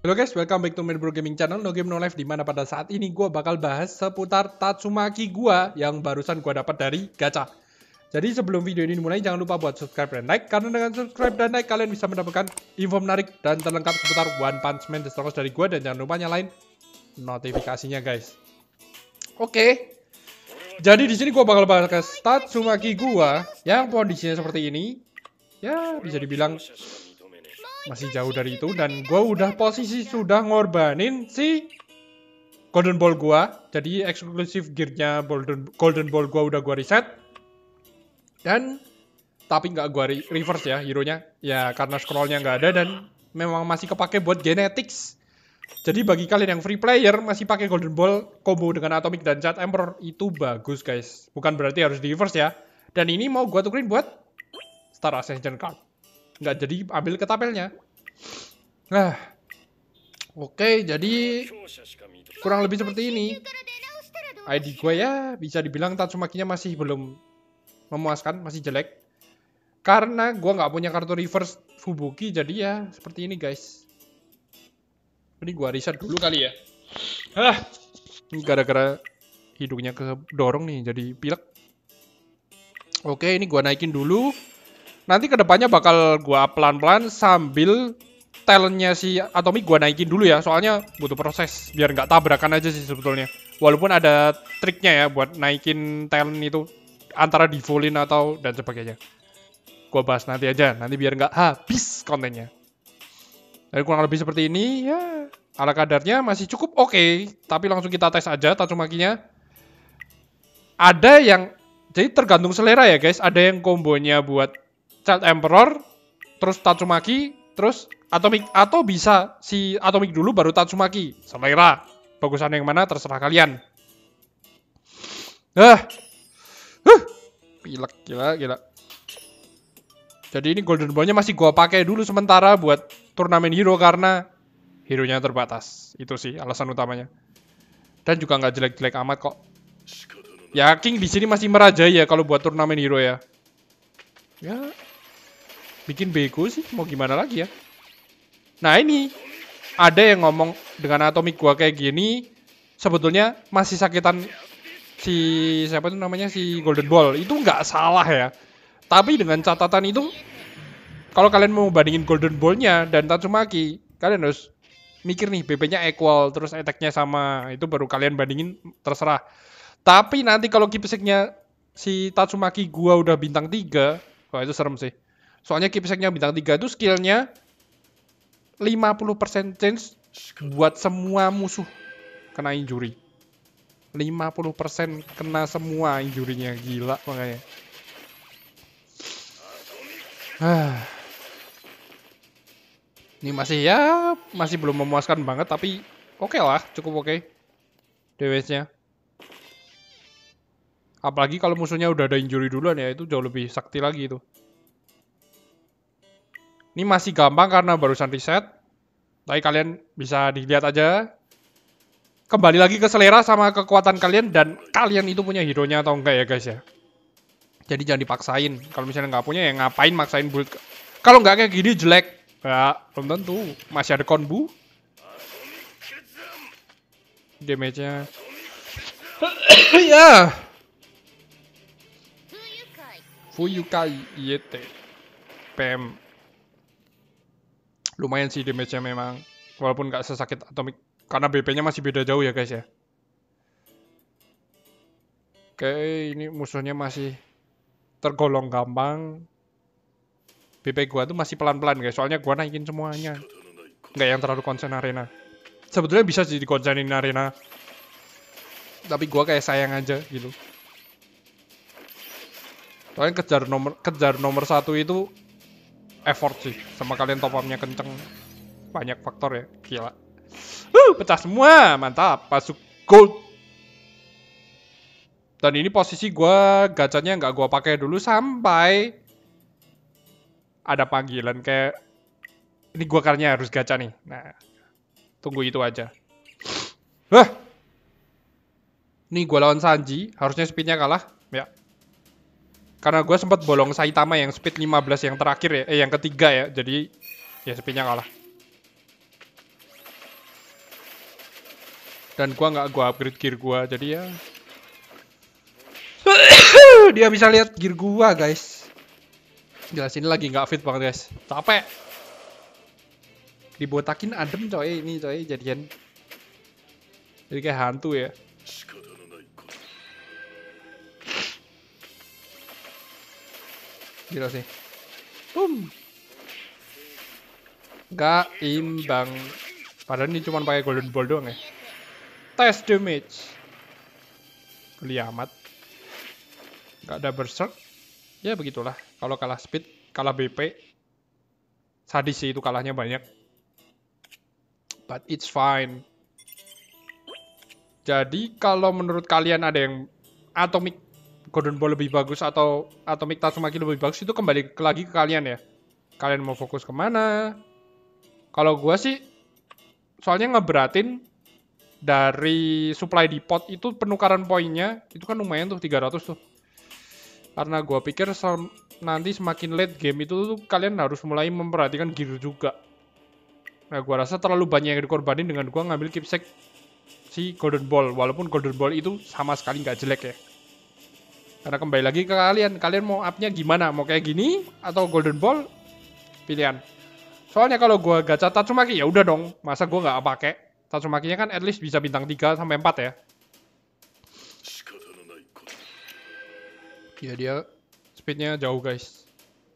Halo guys, welcome back to Bro Gaming Channel No Game No Life, dimana pada saat ini gue bakal bahas seputar Tatsumaki gue yang barusan gue dapat dari gacha. Jadi sebelum video ini dimulai, jangan lupa buat subscribe dan like, karena dengan subscribe dan like kalian bisa mendapatkan info menarik dan terlengkap seputar One Punch Man The Strongest dari gue, dan jangan lupa nyalain notifikasinya guys. Oke. Jadi di sini gue bakal bahas Tatsumaki gue yang kondisinya seperti ini. Ya, bisa dibilang masih jauh dari itu, dan gue udah posisi sudah ngorbanin si Golden Ball gue. Jadi eksklusif gearnya Golden Ball gue udah gue reset, dan tapi nggak gue reverse ya hero-nya ya, karena scrollnya nggak ada dan memang masih kepake buat genetics. Jadi bagi kalian yang free player masih pakai Golden Ball combo dengan Atomic dan Chat Emperor, itu bagus guys, bukan berarti harus di reverse ya. Dan ini mau gue tukerin buat Star Ascension card, nggak jadi ambil ketapelnya. Nah, oke, jadi kurang lebih seperti ini. ID gue ya bisa dibilang Tatsumakinya masih belum memuaskan, masih jelek. Karena gue nggak punya kartu reverse Fubuki, jadi ya seperti ini guys. Ini gue reset dulu kali ya. Ini gara-gara hidungnya kedorong nih, jadi pilek. Oke, ini gue naikin dulu. Nanti kedepannya bakal gue pelan-pelan sambil talentnya si Atomic gue naikin dulu ya. Soalnya butuh proses biar nggak tabrakan aja sih sebetulnya. Walaupun ada triknya ya buat naikin talent itu, antara di fullin atau dan sebagainya. Gue bahas nanti aja, nanti biar nggak habis kontennya. Dan kurang lebih seperti ini ya. Ala kadarnya masih cukup oke. Tapi langsung kita tes aja Tatsumakinya. Ada yang, jadi tergantung selera ya guys. Ada yang kombonya buat Child Emperor, terus Tatsumaki, terus Atomic, atau bisa si Atomic dulu baru Tatsumaki. Selera bagusan yang mana terserah kalian. Pilek, gila. Jadi ini Golden Ball-nya masih gua pakai dulu sementara buat turnamen hero karena hero-nya terbatas. Itu sih alasan utamanya. Dan juga nggak jelek-jelek amat kok. Ya King di sini masih merajai ya kalau buat turnamen hero ya. Ya, bikin bego sih, mau gimana lagi ya. Nah ini, ada yang ngomong dengan Atomic gua kayak gini, sebetulnya masih sakitan si, siapa tuh namanya, si Golden Ball. Itu nggak salah ya. Tapi dengan catatan itu, kalau kalian mau bandingin Golden Ball-nya dan Tatsumaki, kalian harus mikir nih, BP-nya equal, terus attack-nya sama, itu baru kalian bandingin, terserah. Tapi nanti kalau keepsake-nya si Tatsumaki gua udah bintang 3, wah itu serem sih. Soalnya keepsake-nya bintang 3 itu skill-nya 50% chance buat semua musuh kena injury. 50% kena semua injury-nya, gila makanya. Ini masih belum memuaskan banget, tapi oke lah, cukup oke. DWS-nya. Apalagi kalau musuhnya udah ada injury duluan ya, itu jauh lebih sakti lagi itu. Ini masih gampang karena barusan reset. Tapi kalian bisa dilihat aja. Kembali lagi ke selera sama kekuatan kalian, dan kalian itu punya hero-nya atau enggak ya guys ya. Jadi jangan dipaksain. Kalau misalnya nggak punya ya ngapain maksain build. Kalau nggak kayak gini jelek. Ya, belum tentu. Masih ada konbu. Damage-nya. Ya. Fuyukai Yete. PM. Lumayan sih damage-nya memang. Walaupun nggak sesakit Atomic. Karena BP-nya masih beda jauh ya guys ya. Oke, ini musuhnya masih tergolong gampang. BP gua tuh masih pelan-pelan guys, soalnya gua naikin semuanya. Nggak yang terlalu konsen arena. Sebetulnya bisa sih dikonsenin arena, tapi gua kayak sayang aja gitu. Soalnya kejar nomor 1 itu effort sih, sama kalian top up-nya kenceng. Banyak faktor ya, gila. Pecah semua, mantap, masuk gold. Dan ini posisi gua gacanya nggak gua pakai dulu sampai ada panggilan kayak ini, gua karena harus gacha nih. Nah, tunggu itu aja. Nih gua lawan Sanji, harusnya speednya kalah ya. Karena gua sempat bolong Saitama yang speed 15 yang terakhir ya, yang ketiga ya. Jadi ya speednya kalah. Dan gua nggak gua upgrade gear gua, jadi ya dia bisa lihat gear gua, guys. Jelas ini lagi nggak fit banget, guys. Capek. Dibotakin adem coy, ini coy jadian. Jadi kayak hantu ya. Gila sih. Gak imbang. Padahal ini cuma pakai golden ball doang ya. Test damage. Geli amat. Gak ada berserk. Ya begitulah. Kalau kalah speed, kalah BP. Sadis sih itu kalahnya banyak. But it's fine. Jadi kalau menurut kalian ada yang Atomic Golden Ball lebih bagus atau Atomic Tatsumaki lebih bagus, itu kembali lagi ke kalian ya. Kalian mau fokus kemana? Kalau gua sih soalnya ngeberatin dari supply di pot itu penukaran poinnya itu kan lumayan tuh 300 tuh. Karena gua pikir nanti semakin late game itu tuh kalian harus mulai memperhatikan gear juga. Nah gua rasa terlalu banyak yang dikorbanin dengan gua ngambil keepsake si Golden Ball, walaupun Golden Ball itu sama sekali nggak jelek ya. Karena kembali lagi ke kalian mau up-nya gimana? Mau kayak gini atau Golden Ball? Pilihan. Soalnya kalau gua gacha Tatsumaki ya udah dong, masa gua nggak pakai. Tatsumakinya kan at least bisa bintang 3 sampai 4 ya. Ya dia speednya jauh guys.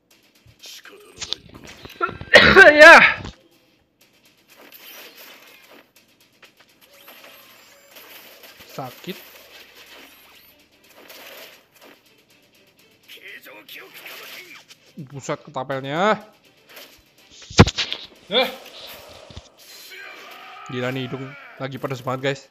Ya. Sakit. Buset ketapelnya. Gila nih hidung lagi pedas banget guys.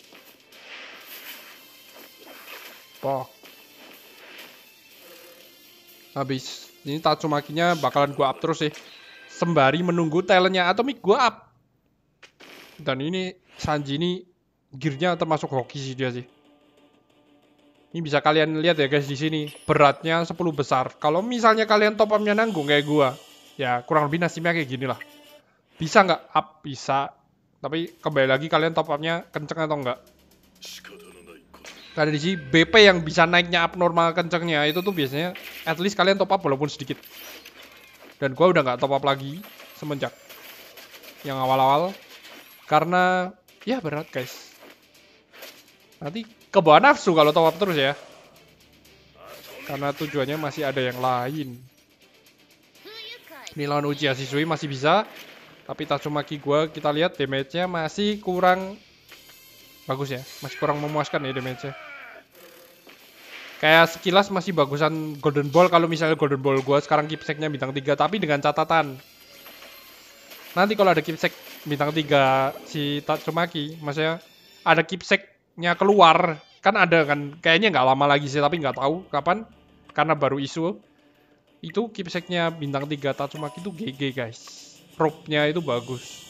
Habis. Ini Tatsumakinya bakalan gua up terus sih. Sembari menunggu talentnya Atomic gua up. Dan ini Sanji ini gearnya termasuk hoki sih dia sih. Ini bisa kalian lihat ya guys di sini. Beratnya 10 besar. Kalau misalnya kalian top up-nya nanggung kayak gua, ya kurang lebih nasibnya kayak gini lah. Bisa nggak up? Bisa. Tapi kembali lagi kalian top up-nya kenceng atau enggak. Karena di sini BP yang bisa naiknya abnormal kencengnya itu tuh biasanya at least kalian top up walaupun sedikit. Dan gua udah nggak top up lagi semenjak yang awal-awal. Karena ya berat guys. Nanti kebawa nafsu kalau top up terus ya. Karena tujuannya masih ada yang lain. Ini lawan Uchiha Shisui masih bisa. Tapi Tatsumaki gua kita lihat damage-nya masih kurang bagus ya. Masih kurang memuaskan ya damage-nya. Kayak sekilas masih bagusan Golden Ball kalau misalnya Golden Ball gua sekarang keepsake-nya bintang 3. Tapi dengan catatan. Nanti kalau ada keepsake bintang 3 si Tatsumaki. Maksudnya ada keepsake-nya keluar. Kan ada kan. Kayaknya nggak lama lagi sih. Tapi nggak tahu kapan. Karena baru isu. Itu keepsake-nya bintang 3 Tatsumaki itu GG guys. Rope-nya itu bagus.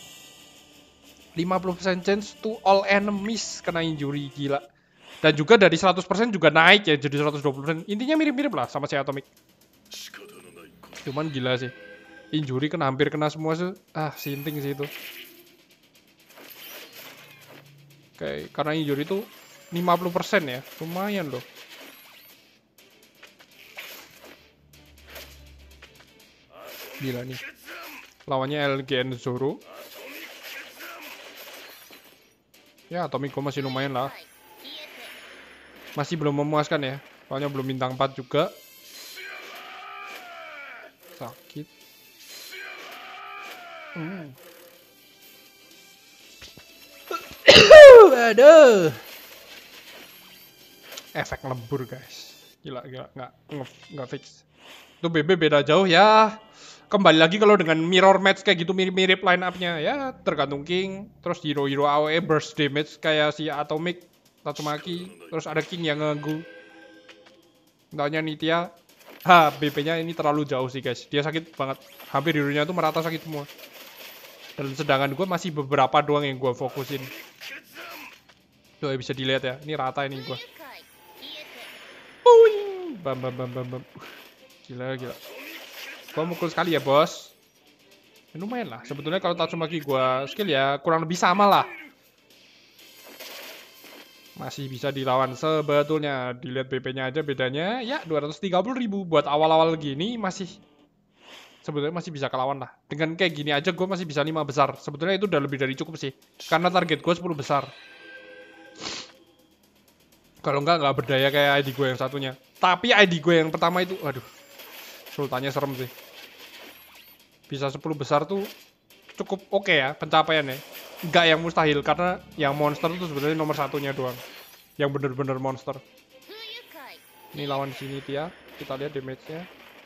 50% chance to all enemies kena injury, gila. Dan juga dari 100% juga naik ya jadi 120%. Intinya mirip-mirip lah sama si Atomic. Cuman gila sih. Injury kena hampir kena semua sih. Sinting sih itu. Oke, karena injury itu 50% ya. Lumayan loh. Gila nih. Lawannya LGN Zoro. Ya, Atomic gua masih lumayan lah. Masih belum memuaskan ya. Soalnya belum bintang 4 juga. Sakit. Aduh. Efek lembur guys. Gila. Nggak fix. Itu BB beda jauh ya. Kembali lagi kalau dengan mirror match kayak gitu mirip-mirip line up-nya ya tergantung King, terus hero AOE burst damage kayak si Atomic, Tatsumaki, terus ada King yang ngegu. Entahnya Nitya, BP-nya ini terlalu jauh sih guys, dia sakit banget, hampir hero-nya tuh merata sakit semua. Dan sedangkan gue masih beberapa doang yang gue fokusin. Tuh bisa dilihat ya, ini rata ini gue. Bam. Gila. Gua mukul sekali ya bos. Lumayan lah. Sebetulnya kalau Tatsumaki gua skill ya kurang lebih sama lah. Masih bisa dilawan sebetulnya. Dilihat BP-nya aja bedanya. Ya 230.000 buat awal-awal gini masih. Sebetulnya masih bisa kelawan lah. Dengan kayak gini aja gue masih bisa 5 besar. Sebetulnya itu udah lebih dari cukup sih. Karena target gue 10 besar. Kalau nggak berdaya kayak ID gue yang satunya. Tapi ID gue yang pertama itu, aduh. Sultannya serem sih. Bisa 10 besar tuh cukup oke ya pencapaiannya. Nggak yang mustahil karena yang monster itu sebenarnya nomor satunya doang. Yang bener-bener monster. Ini lawan sini Tia. Kita lihat damage-nya.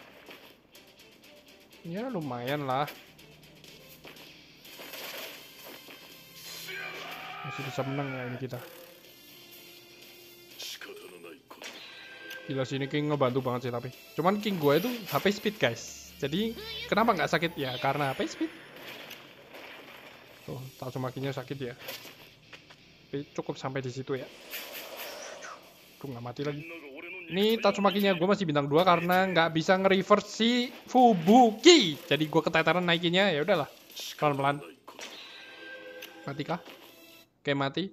Ya lumayan lah. Masih bisa menang ya ini kita. Gila sini King ngebantu banget sih tapi. Cuman King gue itu HP speed guys. Jadi kenapa nggak sakit ya? Karena HP speed. Tuh, Tatsumakinya sakit ya. Tapi cukup sampai di situ ya. Tuh nggak mati lagi. Ini Tatsumakinya gue masih bintang 2 karena nggak bisa nge-reverse si Fubuki. Jadi gue keteteran naikinnya ya udahlah. Pelan-pelan. Mati kah? Oke mati.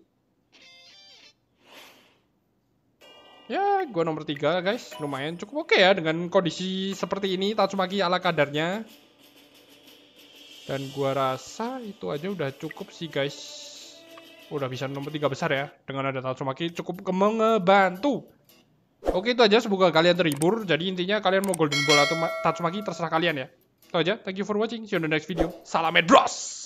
Ya, gue nomor 3 guys. Lumayan cukup oke ya dengan kondisi seperti ini. Tatsumaki ala kadarnya. Dan gue rasa itu aja udah cukup sih guys. Udah bisa nomor 3 besar ya. Dengan ada Tatsumaki cukup ngebantu. Oke itu aja. Semoga kalian terhibur. Jadi intinya kalian mau golden ball atau Tatsumaki terserah kalian ya. Itu aja. Thank you for watching. See you on the next video. Salam bros.